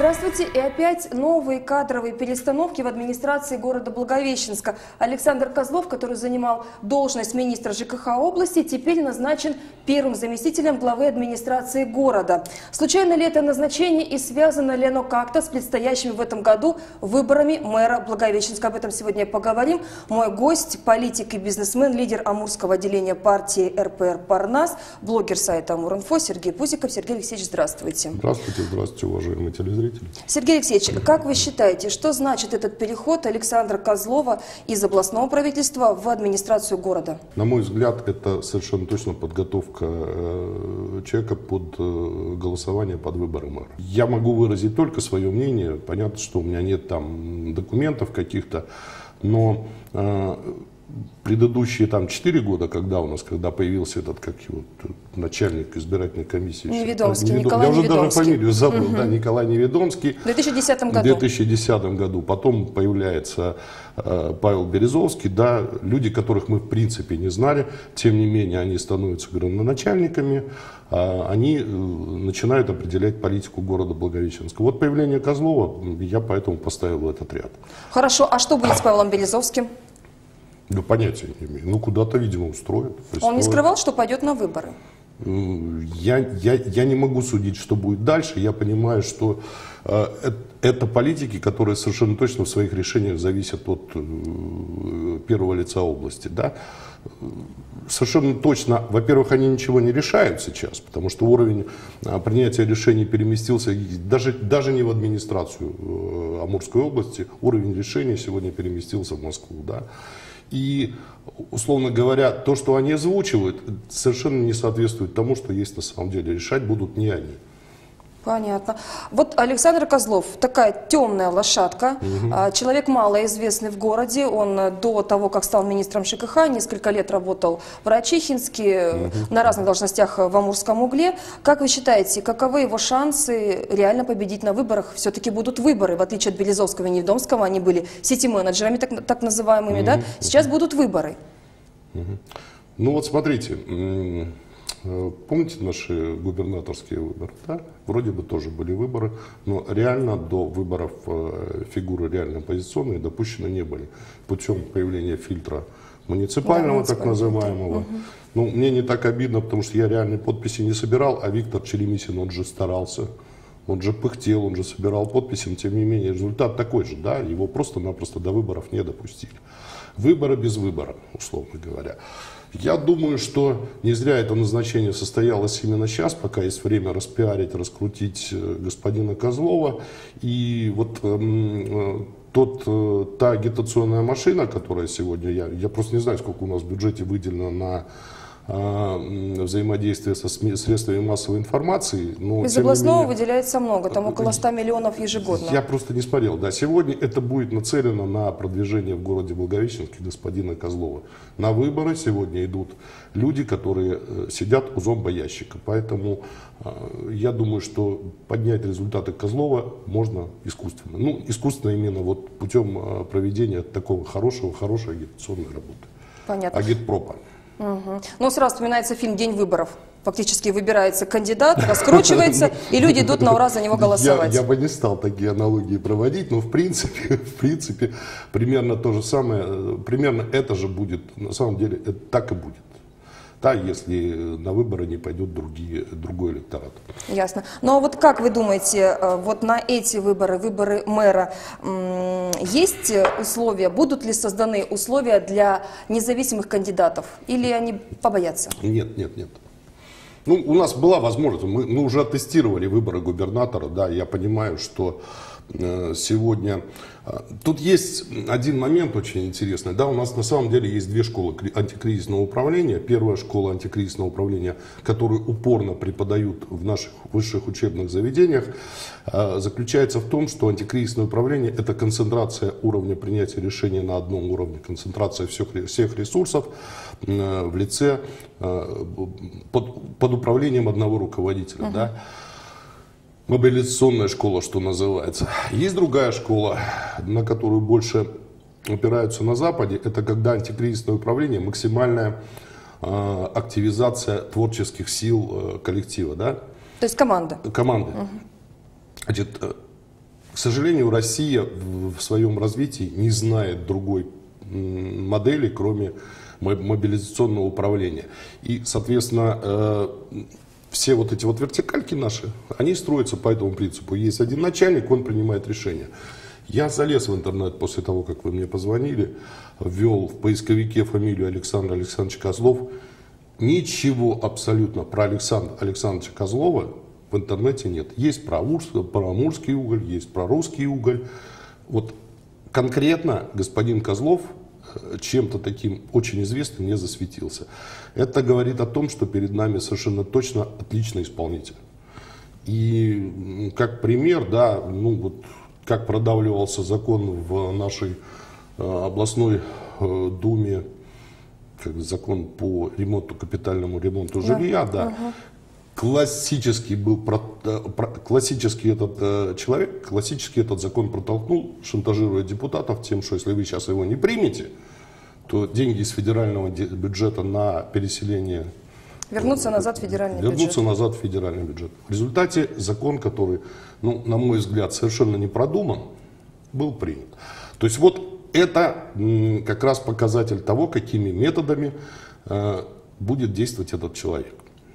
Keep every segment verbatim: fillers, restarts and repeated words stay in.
Здравствуйте. И опять новые кадровые перестановки в администрации города Благовещенска. Александр Козлов, который занимал должность министра ЖКХ области, теперь назначен первым заместителем главы администрации города. Случайно ли это назначение и связано ли оно как-то с предстоящими в этом году выборами мэра Благовещенска? Об этом сегодня поговорим. Мой гость – политик и бизнесмен, лидер Амурского отделения партии эр пэ эр «Парнас», блогер сайта Амур.инфо Сергей Пузиков. Сергей Алексеевич, здравствуйте. Здравствуйте, здравствуйте, уважаемые телезрители. Сергей Алексеевич, как вы считаете, что значит этот переход Александра Козлова из областного правительства в администрацию города? На мой взгляд, это совершенно точно подготовка человека под голосование под выборы мэра. Я могу выразить только свое мнение. Понятно, что у меня нет там документов каких-то, но предыдущие там четыре года, когда у нас, когда появился этот, как его, начальник избирательной комиссии. Неведомский, Неведом... Николай Я уже Неведомский. даже фамилию забыл, угу. да, Николай Неведомский. В две тысячи десятом году. В две тысячи десятом году. Потом появляется э, Павел Березовский, да, люди, которых мы в принципе не знали, тем не менее они становятся градоначальниками, э, они э, начинают определять политику города Благовещенска. Вот появление Козлова, я поэтому поставил в этот ряд. Хорошо, а что будет с Павлом Березовским? Да понятия не имею. Ну, куда-то, видимо, устроят. Он не скрывал, что пойдет на выборы? Я, я, я не могу судить, что будет дальше. Я понимаю, что э, это политики, которые совершенно точно в своих решениях зависят от э, первого лица области. Да? Совершенно точно, во-первых, они ничего не решают сейчас, потому что уровень э, принятия решений переместился даже, даже не в администрацию э, Амурской области, уровень решений сегодня переместился в Москву. Да? И, условно говоря, то, что они озвучивают, совершенно не соответствует тому, что есть на самом деле. Решать будут не они. Понятно. Вот Александр Козлов, такая темная лошадка, угу. человек малоизвестный в городе. Он до того, как стал министром ЖКХ, несколько лет работал в Райчихинске, угу. на разных должностях в Амурском угле. Как вы считаете, каковы его шансы реально победить на выборах? Все-таки будут выборы, в отличие от Березовского и Неведомского, они были сити-менеджерами, так, так называемыми, угу. да? Сейчас будут выборы. Угу. Ну вот смотрите. Помните наши губернаторские выборы? Да? Вроде бы тоже были выборы, но реально до выборов фигуры реально оппозиционные допущены не были. Путем появления фильтра муниципального, да, так называемого. Угу. Ну, мне не так обидно, потому что я реальные подписи не собирал, а Виктор Черемисин, он же старался. Он же пыхтел, он же собирал подписи, но тем не менее результат такой же. Да? Его просто-напросто до выборов не допустили. Выборы без выбора, условно говоря. Я думаю, что не зря это назначение состоялось именно сейчас, пока есть время распиарить, раскрутить господина Козлова. И вот э, тот, э, та агитационная машина, которая сегодня, я, я просто не знаю, сколько у нас в бюджете выделено на э, взаимодействие со СМИ, средствами массовой информации. Но, из областного менее, выделяется много, там около ста миллионов ежегодно. Я просто не смотрел. Да, сегодня это будет нацелено на продвижение в городе Благовещенске господина Козлова. На выборы сегодня идут люди, которые сидят у зомбоящика. Поэтому э, я думаю, что поднять результаты Козлова можно искусственно. Ну, искусственно именно вот путем э, проведения такого хорошего, хорошей агитационной работы. Понятно. Агитпропа. Угу. Ну, сразу вспоминается фильм «День выборов». Фактически выбирается кандидат, раскручивается, и люди идут на ура за него голосовать. Я, я бы не стал такие аналогии проводить, но в принципе, в принципе, примерно то же самое, примерно это же будет, на самом деле, это так и будет. Да, если на выборы не пойдет другие, другой электорат. Ясно. Ну а вот как вы думаете, вот на эти выборы, выборы мэра, есть условия, будут ли созданы условия для независимых кандидатов? Или они побоятся? Нет, нет, нет. Ну, у нас была возможность, мы, мы уже оттестировали выборы губернатора, да, я понимаю, что э, сегодня... Э, тут есть один момент очень интересный, да, у нас на самом деле есть две школы антикризисного управления. Первая школа антикризисного управления, которую упорно преподают в наших высших учебных заведениях, э, заключается в том, что антикризисное управление – это концентрация уровня принятия решений на одном уровне, концентрация всех, всех ресурсов э, в лице э, под, под управлением одного руководителя. Uh-huh. Да? Мобилизационная школа, что называется. Есть другая школа, на которую больше опираются на Западе. Это когда антикризисное управление, максимальная э, активизация творческих сил э, коллектива. Да? То есть команда. Команды. Uh-huh. Значит, К сожалению, Россия в своем развитии не знает другой модели, кроме мобилизационного управления. И, соответственно, все вот эти вот вертикальки наши, они строятся по этому принципу. Есть один начальник, он принимает решение. Я залез в интернет после того, как вы мне позвонили, ввел в поисковике фамилию Александра Александровича Козлов. Ничего абсолютно про Александра Александровича Козлова в интернете нет. Есть про, Урс, про амурский уголь, есть про русский уголь. Вот конкретно господин Козлов чем-то таким очень известным не засветился. Это говорит о том, что перед нами совершенно точно отличный исполнитель. И как пример, да, ну вот как продавливался закон в нашей э, областной э, думе, как закон по ремонту, капитальному ремонту жилья, да, да. Угу. Классический был, про, про, классический этот э, человек, классический этот закон протолкнул, шантажируя депутатов тем, что если вы сейчас его не примете, то деньги из федерального бюджета на переселение вернутся назад в федеральный вернутся бюджет. назад в федеральный бюджет. В результате закон, который, ну, на мой взгляд, совершенно не продуман, был принят. То есть вот это м, как раз показатель того, какими методами э, будет действовать этот человек.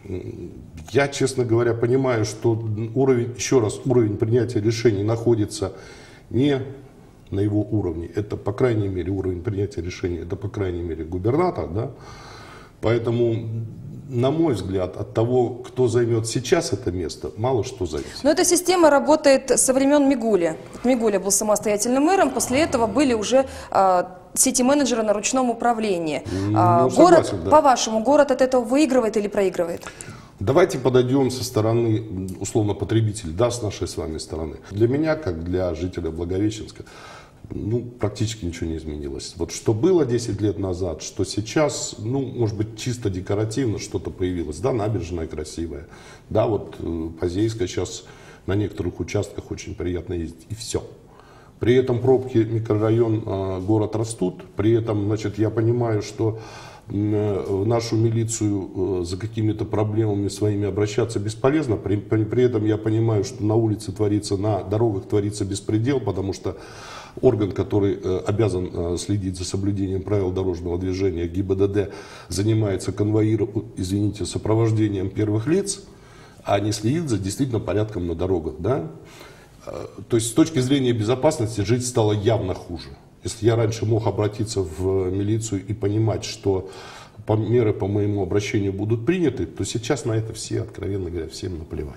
Я, честно говоря, понимаю, что уровень, еще раз, уровень принятия решений находится не на его уровне. Это, по крайней мере, уровень принятия решений, это, по крайней мере, губернатор, да. Поэтому, на мой взгляд, от того, кто займет сейчас это место, мало что зависит. Но эта система работает со времен Мигули. Мигуля был самостоятельным мэром, после этого были уже а, сити-менеджеры на ручном управлении. Ну, а, согласен, город, да. По-вашему, город от этого выигрывает или проигрывает? Давайте подойдем со стороны, условно, потребителя, да, с нашей с вами стороны. Для меня, как для жителя Благовещенска, ну, практически ничего не изменилось. Вот что было десять лет назад, что сейчас, ну, может быть, чисто декоративно что-то появилось. Да, набережная красивая. Да, вот э, Позейская сейчас на некоторых участках очень приятно ездить. И все. При этом пробки, микрорайон, э, город растут. При этом, значит, я понимаю, что э, в нашу милицию э, за какими-то проблемами своими обращаться бесполезно. При, при, при этом я понимаю, что на улице творится, на дорогах творится беспредел, потому что орган, который э, обязан э, следить за соблюдением правил дорожного движения, ГИБДД, занимается конвоированием, извините, сопровождением первых лиц, а не следит за действительно порядком на дорогах. Да? Э, то есть с точки зрения безопасности жить стало явно хуже. Если я раньше мог обратиться в милицию и понимать, что по, меры по моему обращению будут приняты, то сейчас на это все, откровенно говоря, всем наплевать.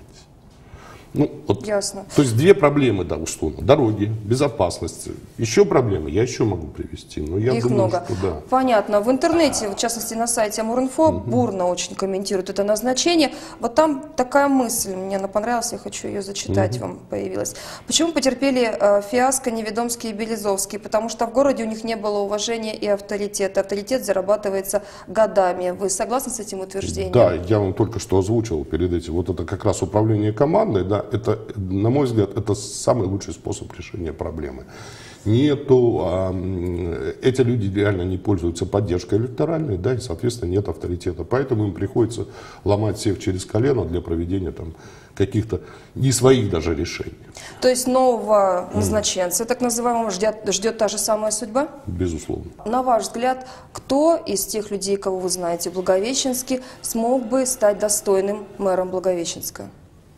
Ну, вот, ясно. То есть две проблемы, да, условно. Дороги, безопасность. Еще проблемы я еще могу привести. Но я Их думаю, много. Что, да. Понятно. В интернете, в частности на сайте Амуринфо, угу. бурно очень комментируют это назначение. Вот там такая мысль, мне она понравилась, я хочу ее зачитать, угу. вам появилась. Почему потерпели э, фиаско Неведомский и Березовский? Потому что в городе у них не было уважения и авторитета. Авторитет зарабатывается годами. Вы согласны с этим утверждением? Да, я вам только что озвучил перед этим. Вот это как раз управление командой, да. Это, на мой взгляд, это самый лучший способ решения проблемы. Нету, а, эти люди реально не пользуются поддержкой электоральной, да, и, соответственно, нет авторитета. Поэтому им приходится ломать всех через колено для проведения там каких-то не своих даже решений. То есть нового назначенца, mm. так называемого, ждет, ждет та же самая судьба? Безусловно. На ваш взгляд, кто из тех людей, кого вы знаете в Благовещенске, смог бы стать достойным мэром Благовещенска?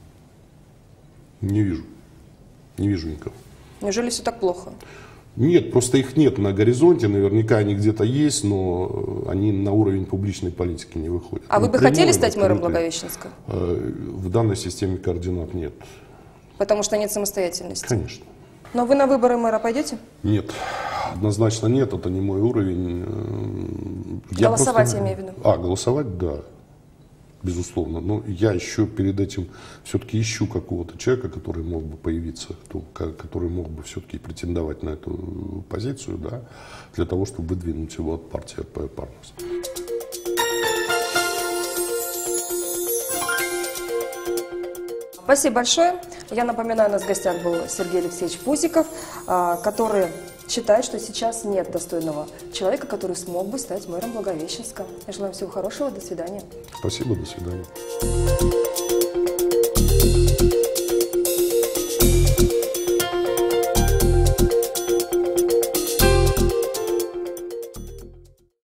Не вижу. Не вижу никого. Неужели все так плохо? Нет, просто их нет на горизонте. Наверняка они где-то есть, но они на уровень публичной политики не выходят. А вы бы прямой, хотели стать мэром открытый. Благовещенска? В данной системе координат нет. Потому что нет самостоятельности? Конечно. Но вы на выборы мэра пойдете? Нет. Однозначно нет. Это не мой уровень. Я голосовать просто... я имею в виду. А, голосовать, да. Безусловно. Но я еще перед этим все-таки ищу какого-то человека, который мог бы появиться, который мог бы все-таки претендовать на эту позицию, да, для того, чтобы выдвинуть его от партии эр пэ Парнас. Спасибо большое. Я напоминаю, у нас в гостях был Сергей Алексеевич Пузиков, который считает, что сейчас нет достойного человека, который смог бы стать мэром Благовещенска. Я желаю всего хорошего. До свидания. Спасибо. До свидания.